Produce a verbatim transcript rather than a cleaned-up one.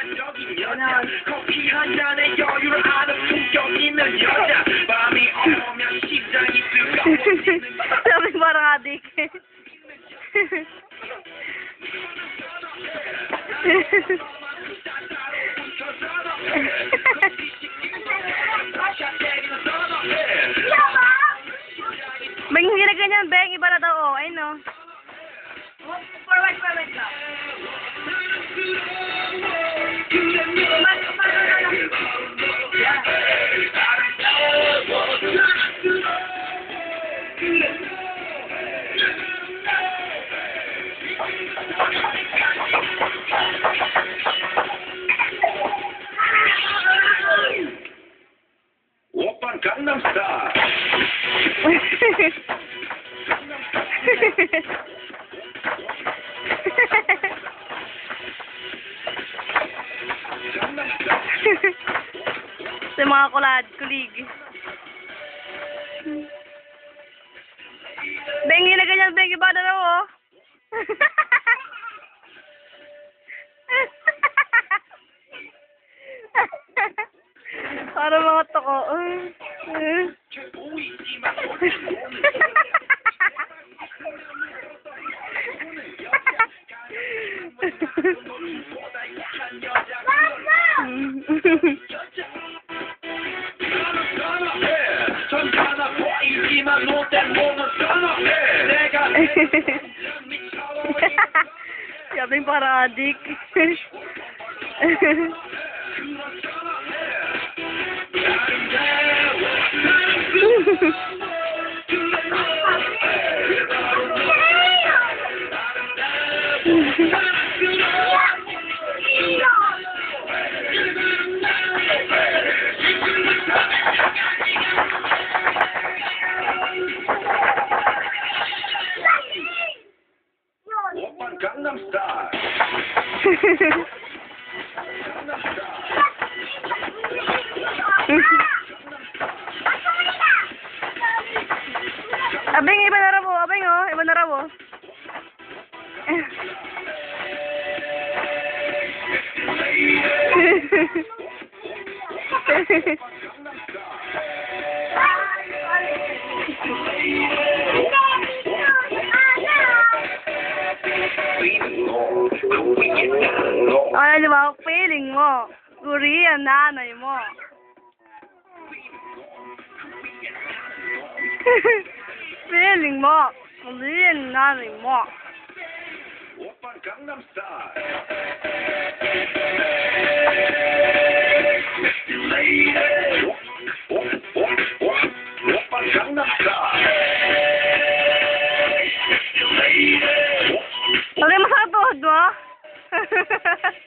인간적인 여자 커피 한 잔에 여유를 아는 품격 있는 여자 밤이 오면 심장이 뜨거워지는 Sabi parang adik. Beng, hindi na ganyan, Beng. Iba na daw, oh. Ayun, no. Forward, forward lang. 오빤 강남스타일 Sa mga kulad, kulig. Bengi na ganyan, Bengi ba na daw, oh? Para mga toko. Sabing para adik. 오빤 강남스타일 Abeng, iba na raw, oh. Abeng, oh. Iba na raw, oh. Ano, di ba? Feeling mo. Korean nanay mo. Feeling mo. Korean nanay mo. 오빤 강남스타일 오빤 강남스타일 Okay, masakit tuhod mo.